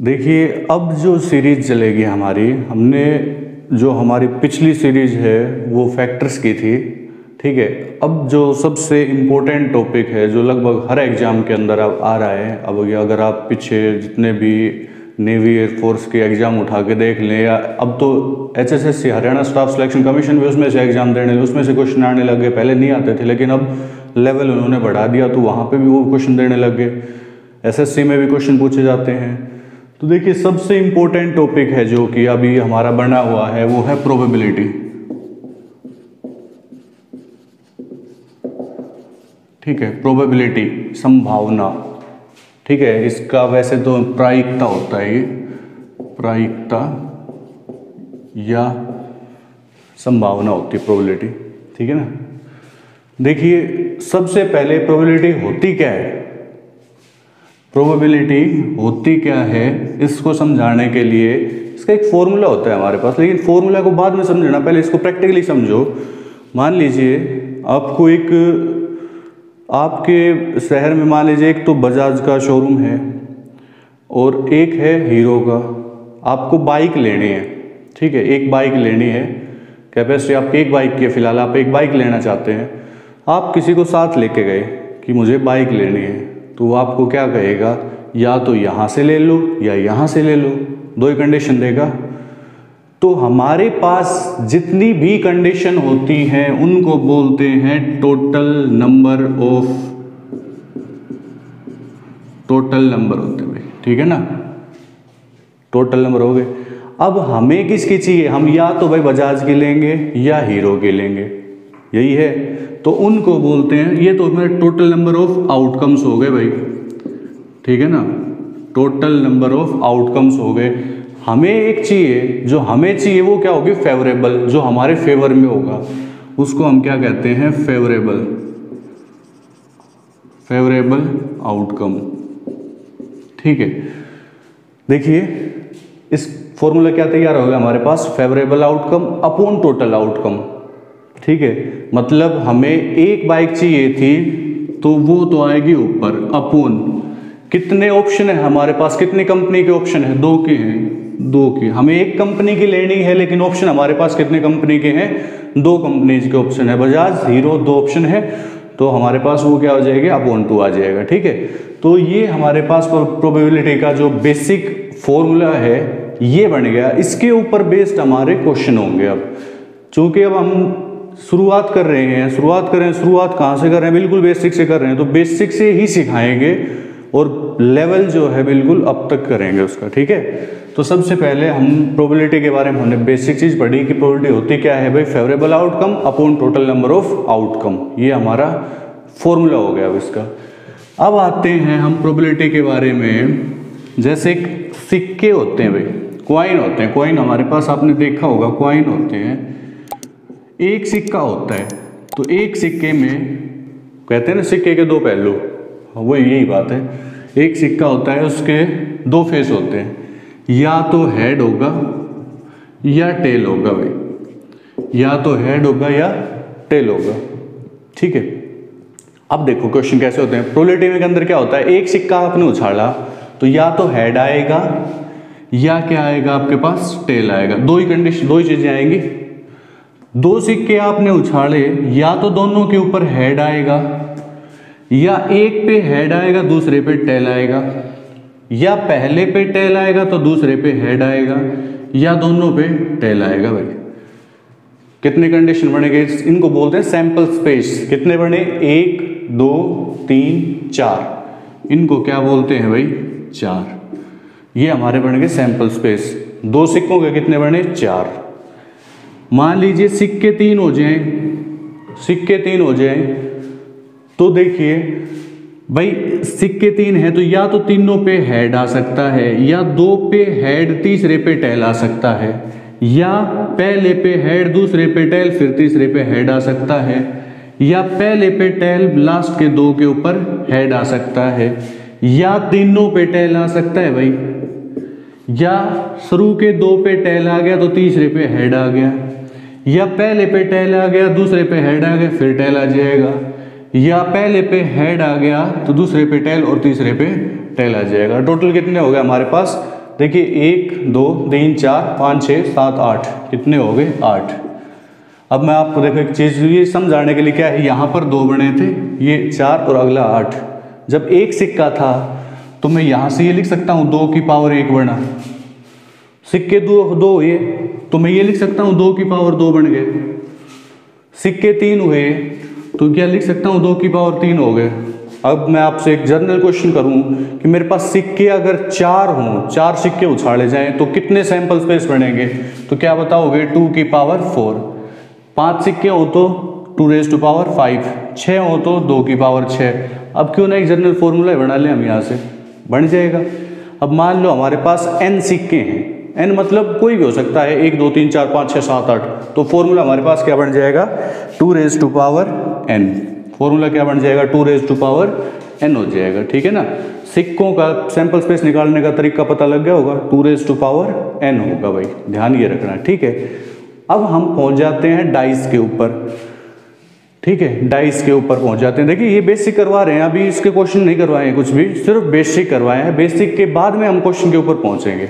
देखिए, अब जो सीरीज़ चलेगी हमने जो हमारी पिछली सीरीज़ है वो फैक्टर्स की थी, ठीक है। अब जो सबसे इम्पोर्टेंट टॉपिक है जो लगभग हर एग्ज़ाम के अंदर अब आ रहा है, अब ये अगर आप पीछे जितने भी नेवी एयरफोर्स के एग्ज़ाम उठा के देख लें, या अब तो HSSC Haryana staff selection commission भी उसमें से एग्ज़ाम देने, उसमें से क्वेश्चन आने लगे। पहले नहीं आते थे, लेकिन अब लेवल उन्होंने बढ़ा दिया तो वहाँ पे भी वो क्वेश्चन देने लगे। SSC में भी क्वेश्चन पूछे जाते हैं। तो देखिए, सबसे इम्पोर्टेंट टॉपिक है जो कि अभी हमारा बना हुआ है वो है प्रोबेबिलिटी, ठीक है। प्रोबेबिलिटी, संभावना, ठीक है। इसका वैसे तो प्रायिकता होता है, ये प्रायिकता या संभावना होती है प्रोबेबिलिटी, ठीक है ना। देखिए, सबसे पहले प्रोबेबिलिटी होती क्या है, प्रोबेबिलिटी होती क्या है, इसको समझाने के लिए इसका एक फॉर्मूला होता है हमारे पास, लेकिन फॉर्मूला को बाद में समझना, पहले इसको प्रैक्टिकली समझो। मान लीजिए आपको आपके शहर में मान लीजिए एक तो बजाज का शोरूम है और एक है हीरो का। आपको बाइक लेनी है, ठीक है। एक बाइक लेनी है, कैपेसिटी आपकी एक बाइक की है, फिलहाल आप एक बाइक लेना चाहते हैं। आप किसी को साथ लेके गए कि मुझे बाइक लेनी है, तो वो आपको क्या कहेगा, या तो यहाँ से ले लो या यहाँ से ले लो, दो ही कंडीशन देगा। तो हमारे पास जितनी भी कंडीशन होती हैं उनको बोलते हैं टोटल नंबर होते हैं, ठीक है ना। टोटल नंबर हो गए। अब हमें किसकी चाहिए, हम या तो भाई बजाज की लेंगे या हीरो की लेंगे, यही है। तो उनको बोलते हैं, ये तो मेरे टोटल नंबर ऑफ आउटकम्स हो गए भाई, ठीक है ना। टोटल नंबर ऑफ आउटकम्स हो गए। हमें एक चाहिए, जो हमें चाहिए वो क्या होगी, फेवरेबल, जो हमारे फेवर में होगा उसको हम क्या कहते हैं, फेवरेबल आउटकम, ठीक है। देखिए, इस फॉर्मूला क्या तैयार होगा हमारे पास, favourable outcome upon total outcome, ठीक है। मतलब हमें एक बाइक चाहिए थी तो वो तो आएगी ऊपर, अपॉन कितने ऑप्शन है हमारे पास, कितनी कंपनी के ऑप्शन है, दो के हैं, दो की। हमें एक कंपनी की लेनी है, लेकिन ऑप्शन हमारे पास कितने कंपनी के हैं, दो कंपनीज के ऑप्शन है, बजाज हीरो, दो ऑप्शन है। तो हमारे पास वो क्या हो जाएगा, अपॉन 2 आ जाएगा, ठीक है। तो ये हमारे पास प्रोबेबिलिटी का जो बेसिक फॉर्मूला है ये बन गया। इसके ऊपर बेस्ड हमारे क्वेश्चन होंगे। अब चूंकि अब हम शुरुआत कर रहे हैं, शुरुआत कहाँ से कर रहे हैं, बिल्कुल बेसिक से कर रहे हैं, तो बेसिक से ही सिखाएंगे और लेवल जो है बिल्कुल अब तक करेंगे उसका, ठीक है। तो सबसे पहले हम प्रोबेबिलिटी के बारे में हमने बेसिक चीज़ पढ़ी कि प्रोबेबिलिटी होती क्या है भाई, favourable outcome upon total number of outcome, ये हमारा फॉर्मूला हो गया अब इसका। अब आते हैं हम प्रोबेबिलिटी के बारे में। जैसे सिक्के होते हैं भाई, कॉइन होते हैं, कॉइन हमारे पास आपने देखा होगा, कॉइन होते हैं। एक सिक्का होता है, तो एक सिक्के में कहते हैं ना सिक्के के दो पहलू, वो यही बात है। एक सिक्का होता है, उसके दो फेस होते हैं, या तो हेड होगा या टेल होगा भाई, या तो हेड होगा या टेल होगा, ठीक है। अब देखो क्वेश्चन कैसे होते हैं। प्रोबेबिलिटी के अंदर क्या होता है, एक सिक्का आपने उछाला तो या तो हेड आएगा या क्या आएगा आपके पास, टेल आएगा। दो ही कंडीशन, दो ही चीजें आएंगी। दो सिक्के आपने उछाले, या तो दोनों के ऊपर हेड आएगा, या एक पे हेड आएगा दूसरे पे टेल आएगा, या पहले पे टेल आएगा तो दूसरे पे हेड आएगा, या दोनों पे टेल आएगा भाई। कितने कंडीशन बनेंगे, इनको बोलते हैं सैंपल स्पेस। कितने बने, 1 2 3 4, इनको क्या बोलते हैं भाई, 4। ये हमारे बन गए सैंपल स्पेस। दो सिक्कों के कितने बने, 4। मान लीजिए सिक्के 3 हो जाएं, तो देखिए भाई सिक्के 3 है तो या तो तीनों पे हेड आ सकता है, या दो पे हेड तीसरे पे टेल आ सकता है, या पहले पे हेड दूसरे पे टेल फिर तीसरे पे हेड आ सकता है, या पहले पे टेल लास्ट के दो के ऊपर हेड आ सकता है, या तीनों पे टेल आ सकता है भाई, या शुरू के दो पे टेल आ गया तो तीसरे पे हेड आ गया, या पहले पे टेल आ गया दूसरे पे हेड आ गया फिर टेल आ जाएगा, या पहले पे हेड आ गया तो दूसरे पे टेल और तीसरे पे टेल आ जाएगा। टोटल कितने हो गए हमारे पास, देखिए 1 2 3 4 5 6 7 8 कितने हो गए 8। अब मैं आपको देखो एक चीज़ ये समझाने के लिए, क्या है यहाँ पर 2 बने थे, ये 4 और अगला 8। जब एक सिक्का था तो मैं यहाँ से ये लिख सकता हूँ 2 की पावर 1 बना, सिक्के दो हुए तो मैं ये लिख सकता हूँ 2 की पावर 2 बन गए। सिक्के 3 हुए तो क्या लिख सकता हूँ 2 की पावर 3 हो गए। अब मैं आपसे एक जनरल क्वेश्चन करूँ कि मेरे पास सिक्के अगर 4 हों, 4 सिक्के उछाड़े जाएं तो कितने सैंपल स्पेस बनेंगे, तो क्या बताओगे 2 की पावर 4। 5 सिक्के हो तो 2 रेज़ टू पावर 5, 6 हो तो 2 की पावर 6। अब क्यों ना एक जनरल फॉर्मूला बना लें हम, यहाँ से बन जाएगा। अब मान लो हमारे पास n सिक्के हैं, n मतलब कोई भी हो सकता है, 1 2 3 4 5 6 7 8, तो फॉर्मूला हमारे पास क्या बन जाएगा 2 raise to power n। Formula क्या बन जाएगा 2 रेज़ टू पावर n हो जाएगा, ठीक है ना। सिक्कों का सैंपल स्पेस निकालने का तरीका पता लग गया होगा, 2 रेज़ टू पावर n होगा भाई, ध्यान ये रखना, ठीक है। अब हम पहुंच जाते हैं डाइस के ऊपर, ठीक है, डाइस के ऊपर पहुंच जाते हैं। देखिए ये बेसिक करवा रहे हैं, अभी इसके क्वेश्चन नहीं करवाए हैं कुछ भी, सिर्फ बेसिक करवाए हैं। बेसिक के बाद में हम क्वेश्चन के ऊपर पहुंचेंगे।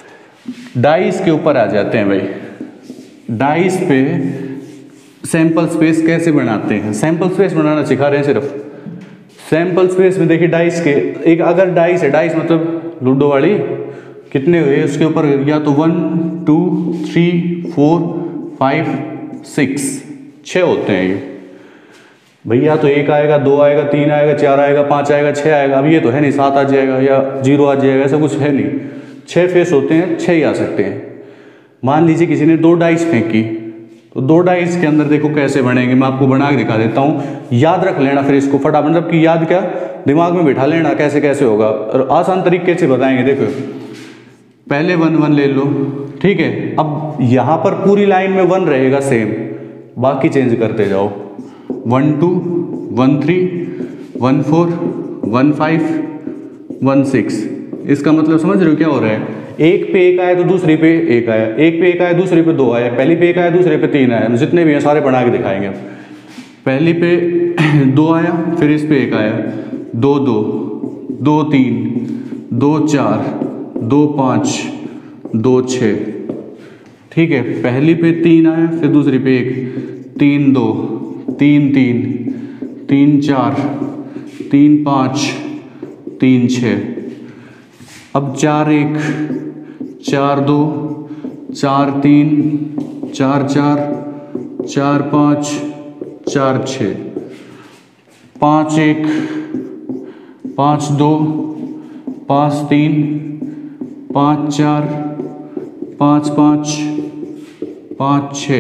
डाइस के ऊपर आ जाते हैं भाई। डाइस पे सैंपल स्पेस कैसे बनाते हैं, सैंपल स्पेस बनाना सिखा रहे हैं सिर्फ। सैंपल स्पेस में देखिए डाइस के एक अगर डाइस है, डाइस मतलब लूडो वाली, कितने हुए उसके ऊपर, या तो 1 2 3 4 5 6 6 होते हैं ये भैया। तो 1 आएगा, 2 आएगा, 3 आएगा, 4 आएगा, 5 आएगा, 6 आएगा। अब ये तो है नहीं 7 आ जाएगा या 0 आ जाएगा, ऐसा कुछ है नहीं। 6 फेस होते हैं, 6 ही आ सकते हैं। मान लीजिए किसी ने 2 डाइस फेंकी, तो 2 डाइस के अंदर देखो कैसे बनेंगे, मैं आपको बना के दिखा देता हूँ। याद रख लेना फिर इसको फटाफट, मतलब कि याद क्या, दिमाग में बिठा लेना कैसे कैसे होगा, और आसान तरीके से बताएंगे। देखो पहले 1 1 ले लो, ठीक है। अब यहाँ पर पूरी लाइन में 1 रहेगा सेम, बाकी चेंज करते जाओ। 1 2 1 3 1 4 1 5 1 6। इसका मतलब समझ रहे हो क्या हो रहा है, एक पे 1 आया तो दूसरी पे 1 आया, एक पे 1 आया दूसरे पे 2 आया, पहली पे 1 आया दूसरे पे 3 आया, जितने भी हैं सारे बना के दिखाएंगे। पहली पे 2 आया, फिर इस पे 1 आया, 2 2 2 3 2 4 2 5 2 6, ठीक है। पहली पे 3 आया, फिर दूसरी पे 1, 3 2 3 3 3 4 3 5 3 6। अब 4 1 4 2 4 3 4 4 4 5 4 6 5 1 5 2 5 3 5 4 5 5 5 6।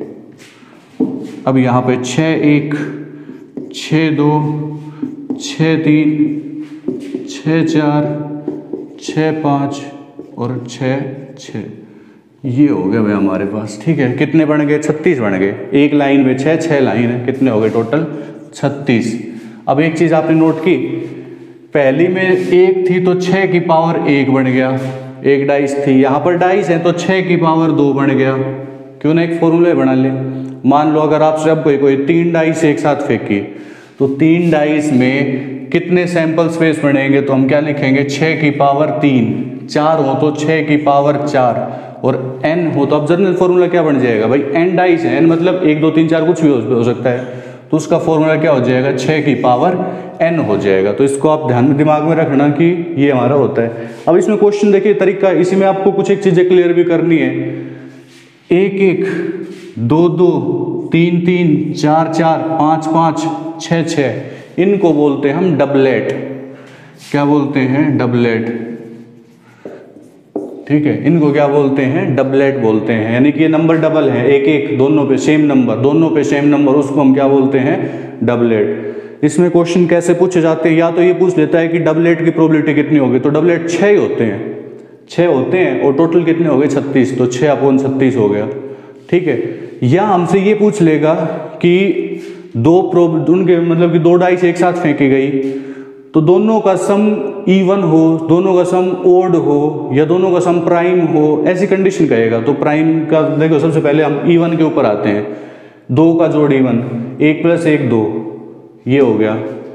अब यहाँ पे 6 1 6 2 6 3 6 4 6 5 और 6 6, ये हो गया भाई हमारे पास, ठीक है। कितने बन गए 36 बन गए, एक लाइन में 6 6 लाइन है, कितने हो गए टोटल 36। अब एक चीज़ आपने नोट की, पहली में 1 थी तो 6 की पावर 1 बन गया, एक डाइस थी, यहाँ पर डाइस है तो 6 की पावर 2 बन गया। क्यों ना एक फॉर्मूला बना ले। मान लो अगर आपसे अब कोई 3 डाइस एक साथ फेंकी, तो 3 डाइस में कितने सैंपल स्पेस बनेंगे, तो हम क्या लिखेंगे 6 की पावर 3, 4 हो तो 6 की पावर 4, और n हो तो अब जनरल फॉर्मूला क्या बन जाएगा भाई, n डाइस है, n मतलब 1 2 3 4 कुछ भी हो सकता है, तो उसका फॉर्मूला क्या हो जाएगा 6 की पावर n हो जाएगा। तो इसको आप ध्यान में दिमाग में रखना कि ये हमारा होता है। अब इसमें क्वेश्चन देखिए तरीका, इसी में आपको कुछ एक चीज़ें क्लियर भी करनी है। 1 1 2 2 3 3 4 4 5 5 6 6, इनको बोलते हैं हम डबलेट। क्या बोलते हैं डबलेट, ठीक है, इनको क्या बोलते हैं डबलेट बोलते हैं, यानी कि ये नंबर डबल है, 1 1 दोनों पे सेम नंबर, दोनों पे सेम नंबर, उसको हम क्या बोलते हैं डबलेट। इसमें क्वेश्चन कैसे पूछे जाते हैं, या तो ये पूछ लेता है कि डबलेट की प्रोबेबिलिटी कितनी होगी, तो डबलेट 6 ही होते हैं, 6 होते हैं, और टोटल कितने हो गए 36, तो 6/36 हो गया, ठीक है। या हमसे ये पूछ लेगा कि उनके मतलब कि 2 डाइस एक साथ फेंकी गई, तो दोनों का सम इवन हो, दोनों का सम ओड हो, या दोनों का सम प्राइम हो, ऐसी कंडीशन कहेगा। तो प्राइम का देखो सबसे पहले हम इवन के ऊपर आते हैं, 2 का जोड़ इवन, 1 + 1 2, ये हो गया,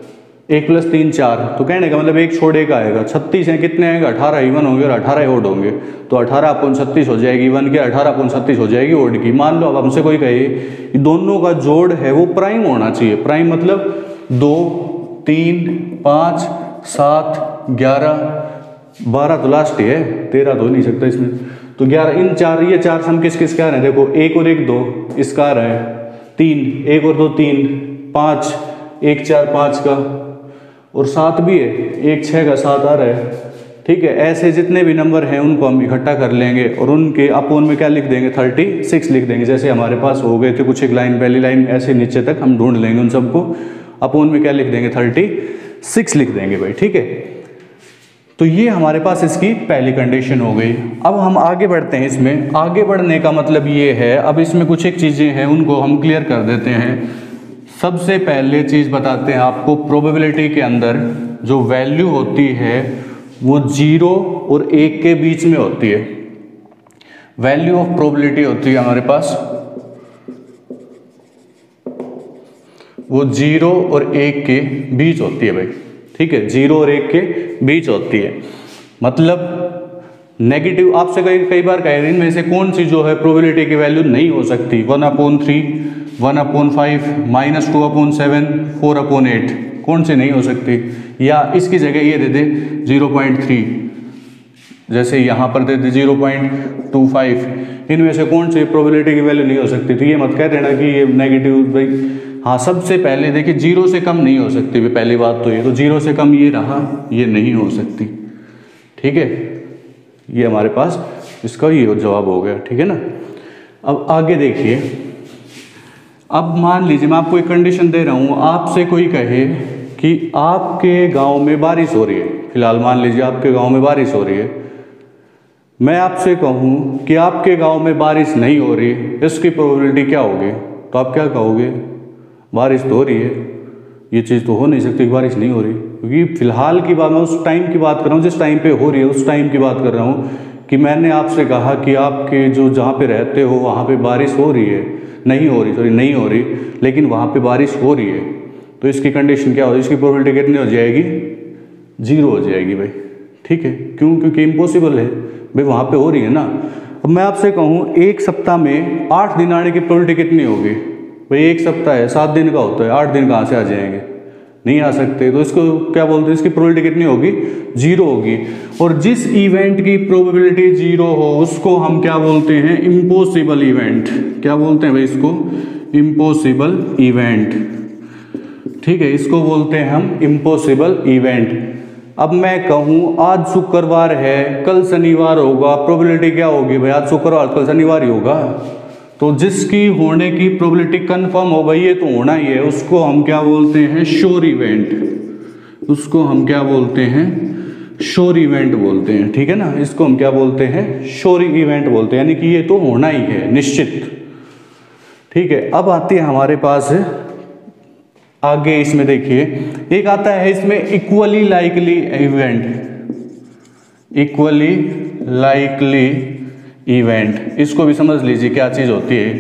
1 + 3 4, तो कहने का मतलब एक छोड़ एक आएगा। 36 है, कितने आएगा 18 इवन होंगे और 18 ओड होंगे, तो 18/36 हो जाएगी इवन की, 18/36 हो जाएगी ओड की। मान लो अब हमसे कोई कहे कि दोनों का जोड़ है वो प्राइम होना चाहिए, प्राइम मतलब 2 3 5 7 11 12 तो लास्ट ही है, 13 तो हो नहीं सकता इसमें, तो 11, इन चार, ये चार सम किस किस के आ रहे हैं देखो, 1 और 1 2 इसका आ रहा है, 3 1 और 2 3, 5 1 4 5 का, और 7 भी है, 1 6 का 7 आ रहा है। ठीक है, ऐसे जितने भी नंबर हैं उनको हम इकट्ठा कर लेंगे और उनके अपोन में क्या लिख देंगे 36 लिख देंगे। जैसे हमारे पास हो गए थे कुछ एक लाइन, पहली लाइन ऐसे नीचे तक हम ढूंढ लेंगे उन सबको, अपोन में क्या लिख देंगे 36 लिख देंगे भाई। ठीक है, तो ये हमारे पास इसकी पहली कंडीशन हो गई। अब हम आगे बढ़ते हैं, इसमें आगे बढ़ने का मतलब ये है, अब इसमें कुछ एक चीज़ें हैं उनको हम क्लियर कर देते हैं। सबसे पहले चीज़ बताते हैं आपको, प्रोबेबिलिटी के अंदर जो वैल्यू होती है वो 0 और 1 के बीच में होती है। वैल्यू ऑफ प्रोबेबिलिटी होती है हमारे पास वो 0 और 1 के बीच होती है भाई। ठीक है, 0 और 1 के बीच होती है, मतलब नेगेटिव। आपसे कई बार कह रहे हैं इनमें से कौन सी जो है प्रोबेबिलिटी की वैल्यू नहीं हो सकती, 1/3 1/5 -2/7 4/8, कौन सी नहीं हो सकती, या इसकी जगह ये दे दे 0.3, जैसे यहाँ पर दे दे 0.25, इनमें से कौन सी प्रोबेबिलिटी की वैल्यू नहीं हो सकती। तो ये मत कह देना कि ये नेगेटिव भाई। हाँ, सबसे पहले देखिए 0 से कम नहीं हो सकती भाई, पहली बात तो ये, तो 0 से कम ये रहा, ये नहीं हो सकती। ठीक है, ये हमारे पास इसका ये जवाब हो गया। ठीक है ना, अब आगे देखिए। अब मान लीजिए मैं आपको एक कंडीशन दे रहा हूँ, आपसे कोई कहे कि आपके गांव में बारिश हो रही है, फिलहाल मान लीजिए आपके गांव में बारिश हो रही है, मैं आपसे कहूँ कि आपके गांव में बारिश नहीं हो रही, इसकी प्रोबेबिलिटी क्या होगी, तो आप क्या कहोगे, बारिश तो हो रही है, ये चीज़ तो हो नहीं सकती कि बारिश नहीं हो रही, क्योंकि फिलहाल की बात, मैं उस टाइम की बात कर रहा हूँ जिस टाइम पे हो रही है, उस टाइम की बात कर रहा हूँ कि मैंने आपसे कहा कि आपके जो जहाँ पे रहते हो वहाँ पे बारिश हो रही है, नहीं हो रही, लेकिन वहाँ पे बारिश हो रही है, तो इसकी कंडीशन क्या होगी, इसकी प्रोबेबिलिटी कितनी हो जाएगी, 0 हो जाएगी भाई। ठीक है, क्यों, क्योंकि इम्पॉसिबल है भाई, वहाँ पे हो रही है ना। अब मैं आपसे कहूँ 1 सप्ताह में 8 दिन आने की प्रोबेबिलिटी कितनी होगी भाई, 1 सप्ताह है 7 दिन का होता है, 8 दिन कहाँ से आ जाएंगे, नहीं आ सकते, तो इसको क्या बोलते हैं, इसकी प्रोबेबिलिटी कितनी होगी, 0 होगी। और जिस इवेंट की प्रोबेबिलिटी 0 हो उसको हम क्या बोलते हैं, इम्पॉसिबल इवेंट। क्या बोलते हैं भाई इसको, इम्पॉसिबल इवेंट। ठीक है, इसको बोलते हैं हम इम्पॉसिबल इवेंट। अब मैं कहूँ आज शुक्रवार है, कल शनिवार होगा, प्रोबेबिलिटी क्या होगी भाई, आज शुक्रवार कल शनिवार ही होगा, तो जिसकी होने की प्रोबेबिलिटी कंफर्म हो गई है तो होना ही है, उसको हम क्या बोलते हैं, श्योर इवेंट। उसको हम क्या बोलते हैं, श्योर इवेंट बोलते हैं। ठीक है ना, इसको हम क्या बोलते हैं, श्योर इवेंट बोलते हैं, यानी कि ये तो होना ही है, निश्चित। ठीक है, अब आती है हमारे पास आगे, इसमें देखिए एक आता है इसमें equally likely event, equally likely event, इसको भी समझ लीजिए क्या चीज होती है।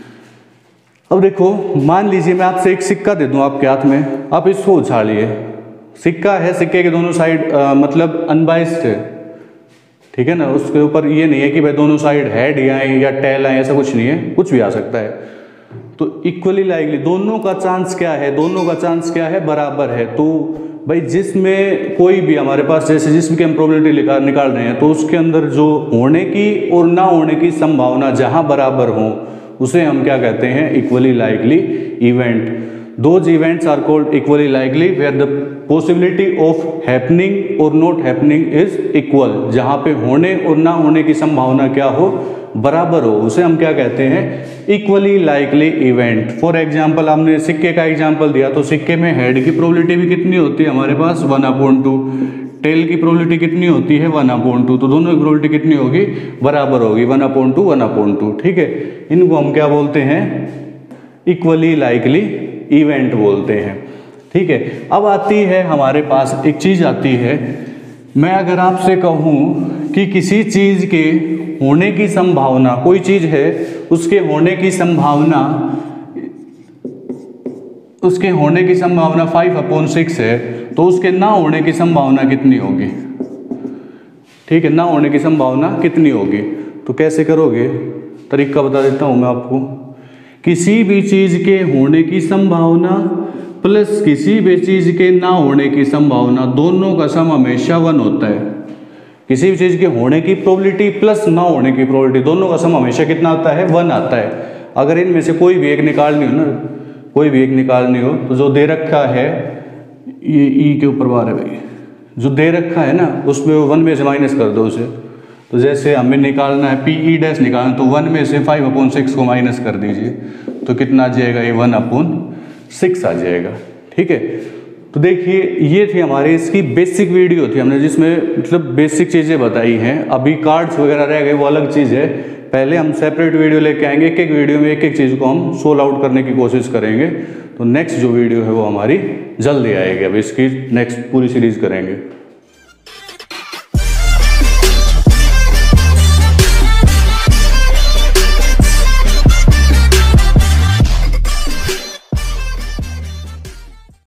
अब देखो, मान लीजिए मैं आपसे एक सिक्का दे दूं आपके हाथ में, आप इसको उछालिए, सिक्का है, सिक्के के दोनों साइड मतलब अनबाइस्ड है। ठीक है ना, उसके ऊपर ये नहीं है कि भाई दोनों साइड हेड आए या टेल आए, ऐसा कुछ नहीं है, कुछ भी आ सकता है। तो इक्वली लाइकली, दोनों का चांस क्या है, दोनों का चांस क्या है, बराबर है। तो भाई जिसमें कोई भी हमारे पास, जैसे जिसमें की हम प्रोबेबिलिटी निकाल रहे हैं, तो उसके अंदर जो होने की और ना होने की संभावना जहां बराबर हो उसे हम क्या कहते हैं, equally likely event. Those events are called equally likely where the possibility of happening और नॉट हैपनिंग इज इक्वल, जहां पे होने और ना होने की संभावना क्या हो, बराबर हो, उसे हम क्या कहते हैं, equally likely event. For example हमने सिक्के का एग्जाम्पल दिया, तो सिक्के में हेड की प्रोबेबिलिटी भी कितनी होती है हमारे पास, 1/2, टेल की प्रोबेबिलिटी कितनी होती है, 1/2, तो दोनों की प्रोबेबिलिटी कितनी होगी, बराबर होगी, 1/2 1/2। ठीक है, इनको हम क्या बोलते हैं, इक्वली लाइकली इवेंट बोलते हैं। ठीक है, अब आती है हमारे पास एक चीज आती है, मैं अगर आपसे कहूं कि किसी चीज के होने की संभावना, कोई चीज है उसके होने की संभावना, उसके होने की संभावना 5/6 है, तो उसके ना होने की संभावना कितनी होगी, ठीक है, ना होने की संभावना कितनी होगी। तो कैसे करोगे, तरीका बता देता हूँ मैं आपको। किसी भी चीज़ के होने की संभावना प्लस किसी भी चीज़ के ना होने की संभावना, दोनों का सम हमेशा 1 होता है। किसी भी चीज़ के होने की प्रोबेबिलिटी प्लस ना होने की प्रोबेबिलिटी, दोनों का सम हमेशा कितना आता है, 1 आता है। अगर इनमें से कोई भी एक निकालनी हो ना, कोई भी एक निकालनी हो, तो जो दे रखा है ये ई के ऊपर बार है भाई, जो दे रखा है ना उसमें 1 में से माइनस कर दो उसे। तो जैसे हमें निकालना है पी ई डैश निकालना, तो 1 में से 5/6 को माइनस कर दीजिए, तो कितना आ जाएगा, ये 1/6 आ जाएगा। ठीक है, तो देखिए ये थी हमारी इसकी बेसिक वीडियो थी, हमने जिसमें मतलब बेसिक चीज़ें बताई हैं। अभी कार्ड्स वगैरह रह गए, वो अलग चीज़ है। पहले हम सेपरेट वीडियो लेके आएंगे, एक एक वीडियो में एक एक चीज़ को हम सोल्व आउट करने की कोशिश करेंगे। तो नेक्स्ट जो वीडियो है वो हमारी जल्दी आएगी, अब इसकी नेक्स्ट पूरी सीरीज़ करेंगे।